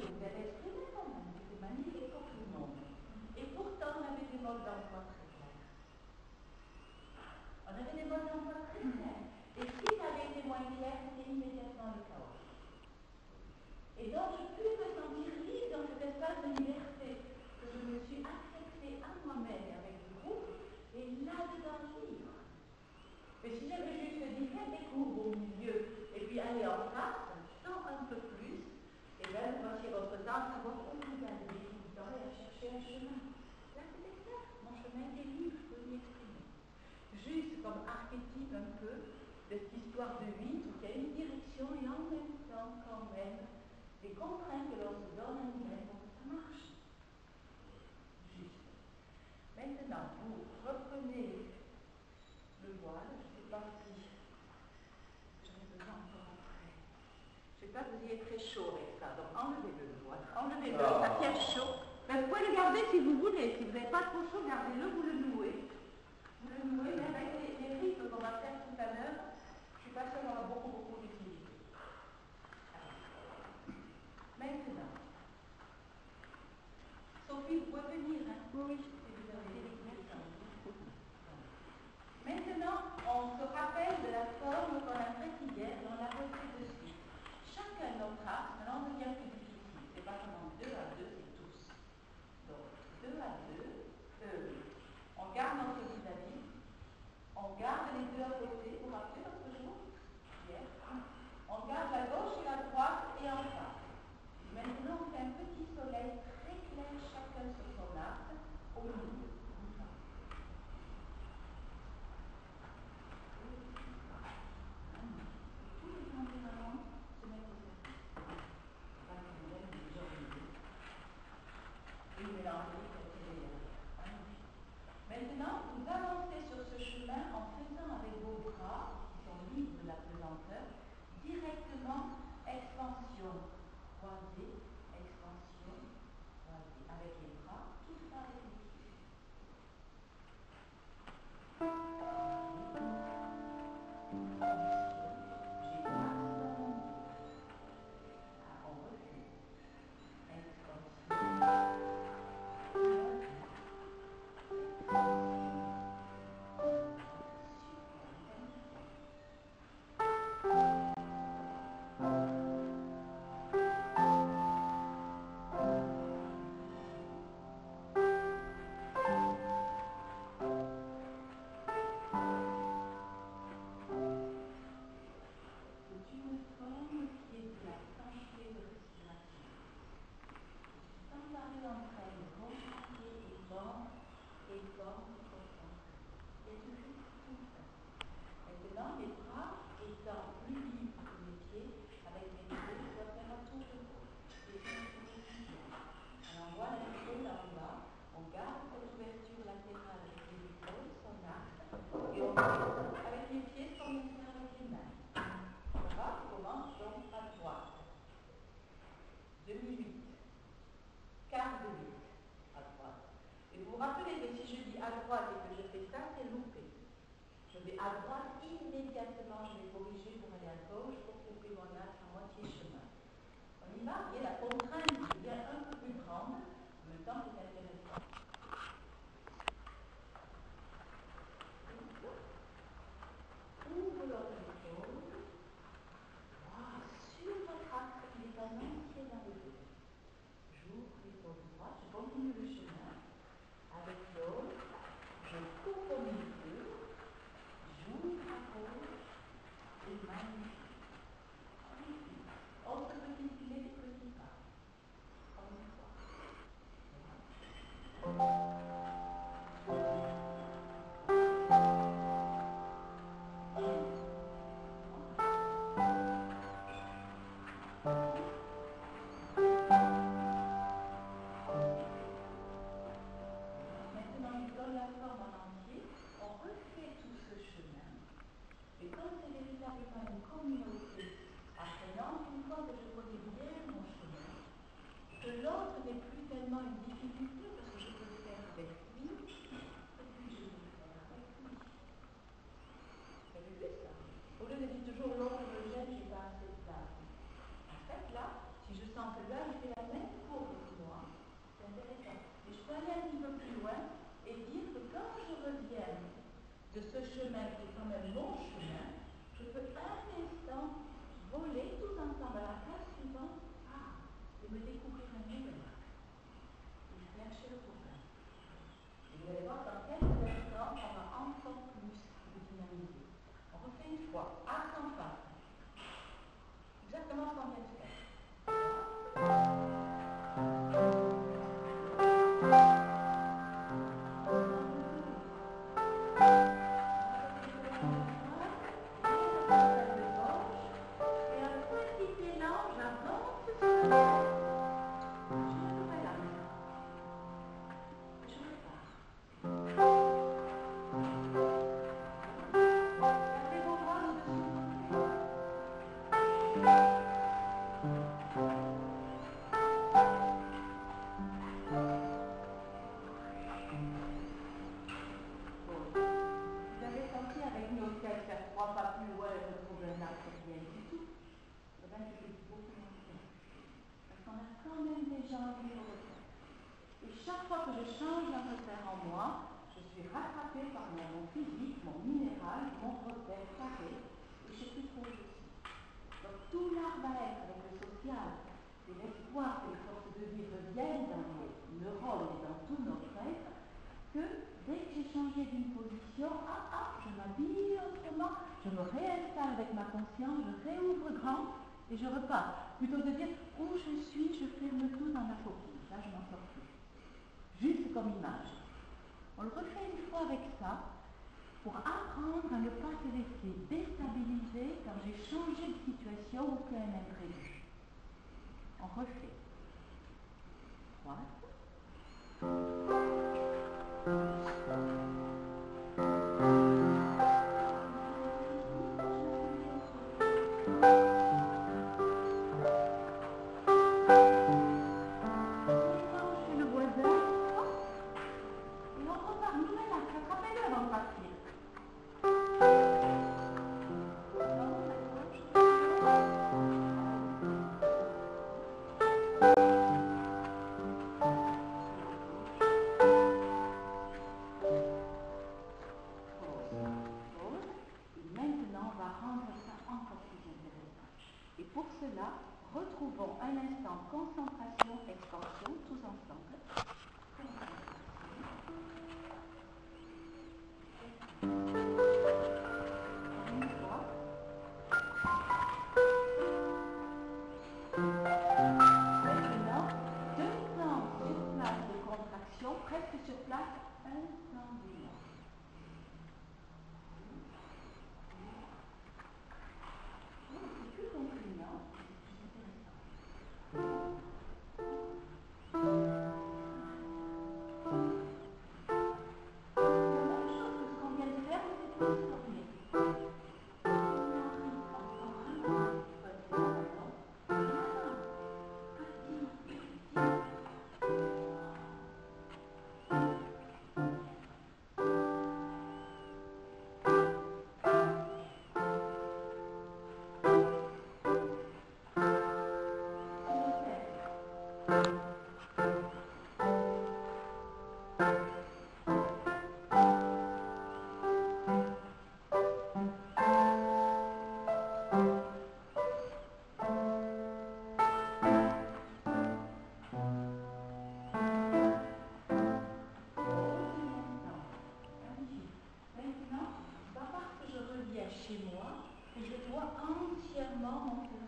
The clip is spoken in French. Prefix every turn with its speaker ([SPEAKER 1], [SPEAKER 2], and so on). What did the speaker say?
[SPEAKER 1] vous allez exprimer quand même, c'était magnifique pour tout le monde. Et pourtant, on avait des modes d'emploi très clairs. On avait des modes d'emploi très clairs. Et ce qui avait été moins clair, c'était immédiatement le chaos. Et donc, je peux me sentir libre dans cet espace de liberté que je me suis accepté à moi-même et avec le groupe, et là-dedans libre. Mais si j'avais juste dit, faites des courbes au milieu, et puis aller en face, sans un peu plus, et bien, vous passiez votre temps à savoir où vous allez, tout le temps, et à chercher un chemin. Là, c'était clair, mon chemin est libre, je peux m'y exprimer. Juste comme archétype un peu de cette histoire de vie, où il y a une direction, et en même temps, quand même, des contraintes que l'on se donne à nous-mêmes pour que ça marche. Juste. Maintenant, vous reprenez le voile, je ne sais pas si j'en ai besoin encore après. Je ne sais pas que vous ayez très chaud avec ça, donc enlevez-le le voile, enlevez-le, ça tient chaud. Mais vous pouvez le garder si vous voulez, si vous n'avez pas trop chaud, gardez-le, vous le nouez. Vous le nouez, mais avec les rythmes qu'on va faire tout à l'heure, je suis pas sûre qu'on aura beaucoup d'utilité. Maintenant, Sophie, vous pouvez venir, hein? Oui. Maintenant, on se rappelle de la forme qu'on a faite hier, on l'a refait dessus. Chacun de nos traces, maintenant on devient plus difficile. C'est pas seulement 2 à 2, c'est tous. Donc, 2 à 2, on garde notre vis-à-vis, on garde les deux à côté, vous vous rappelez votre jour? Hier. On garde la gauche et la droite et en face. Maintenant, on fait un petit soleil très clair, chacun sur son arc, au milieu. Maintenant, vous avancez sur ce chemin en faisant avec vos bras, qui sont libres de la pesanteur, directement expansion, croisée, expansion, croisée, avec les bras, tout ça avec les pieds. Maintenant, les bras étant plus libres que les pieds, avec les pieds, je dois faire un tour de cou. Alors, on voit l'épaule en bas, on garde cette ouverture latérale avec les épaules, son axe, et on fait avec les pieds comme on fait avec les mains. Ça va? On commence donc à droite. Demi-8. Quart de 8 à droite. Et vous vous rappelez que si je dis à droite et que je fais ça, c'est loupé. Je vais à droite, immédiatement je vais corriger pour aller à gauche pour couper mon axe à moitié chemin. On y va, et la contrainte devient un peu plus grande, en même temps c'est intéressant. Ouvre l'autre épaule. Wow, sur votre axe, il est en entier dans le dos. J'ouvre l'épaule droite, je continue le chemin. Avec l'autre, je coupe au milieu. J'ouvre à gauche et magnifique. Autre petit pied, petit pas. Comme une fois. Maintenant, il donne la forme en entier. On refait tout ce chemin. Et comme c'est véritablement une communauté apprenante, une fois que je connais bien mon chemin, que l'autre n'est plus tellement une difficulté parce que je peux le faire avec lui, et puis je peux le faire avec lui. Vous avez vu ça? Au lieu de dire toujours l'autre me gêne, j'ai pas assez de place. En fait, là, si je sens que là, il fait la même Et je peux aller un petit peu plus loin et dire que quand je reviens de ce chemin qui est quand même mon chemin, je peux un instant voler tout ensemble à la case suivante et me découvrir un nouvel axe. Et je viens chez le copain. Et vous allez voir dans quelques instants, on va encore plus dynamiser. On refait une fois, axe en face. Exactement ce qu'on vient de faire. Et chaque fois que je change un repère en moi, je suis rattrapée par mon physique, mon minéral, mon repère carré, et je suis trop aussi. Donc tout l'art va être avec le social, et l'espoir que les forces de vie reviennent dans nos neurones et dans tout notre être, que dès que j'ai changé d'une position, je m'habille autrement, je me réinstalle avec ma conscience, je réouvre grand et je repars. Plutôt que de dire où je suis, je ferme tout dans ma coquille. Là, je m'en sors plus. Juste comme image. On le refait une fois avec ça pour apprendre à ne pas se laisser déstabiliser quand j'ai changé de situation ou qu'il y a un imprévu. On refait. Droite. Retrouvons un instant concentration, expansion, tous ensemble. Une fois. Maintenant, 2 temps sur place de contraction, presque sur place, 1 temps d'élan. C'est plus contraignant. Chez moi, et je dois entièrement mon